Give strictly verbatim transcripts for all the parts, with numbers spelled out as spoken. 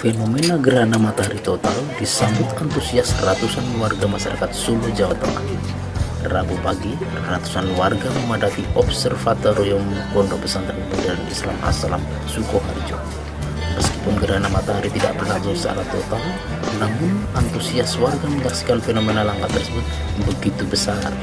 Fenomena gerhana matahari total disambut antusias ratusan warga masyarakat Solo, Jawa Tengah. Rabu pagi, ratusan warga memadati Observatorium Pondok Pesantren Modern Islam As-Salam, Sukoharjo. Meskipun gerhana matahari tidak berlangsung secara total, namun antusias warga menyaksikan fenomena langka tersebut begitu besar.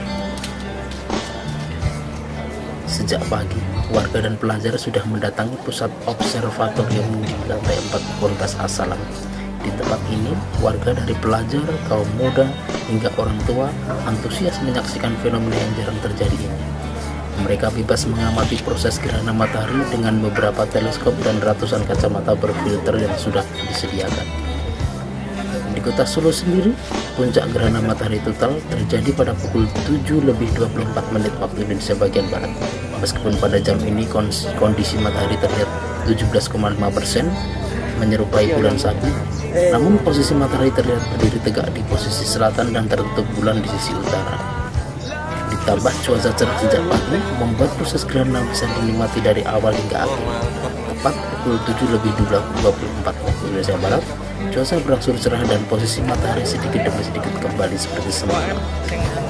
Sejak pagi, warga dan pelajar sudah mendatangi pusat observatorium di lantai empat Ponpes As-Salam. Di tempat ini, warga dari pelajar, kaum muda, hingga orang tua antusias menyaksikan fenomena yang jarang terjadi ini. Mereka bebas mengamati proses gerhana matahari dengan beberapa teleskop dan ratusan kacamata berfilter yang sudah disediakan. Di kota Solo sendiri, puncak gerhana matahari total terjadi pada pukul tujuh lebih dua puluh empat menit waktu Indonesia bagian Barat. Meskipun pada jam ini kondisi matahari terlihat tujuh belas koma lima persen menyerupai bulan sabit, namun posisi matahari terlihat berdiri tegak di posisi selatan dan tertutup bulan di sisi utara. Ditambah cuaca cerah sejak pagi membuat proses gerhana bisa dinikmati dari awal hingga akhir. Tepat pukul tujuh lebih dua puluh empat waktu Indonesia Barat, cuaca berangsur cerah dan posisi matahari sedikit demi sedikit kembali seperti semula.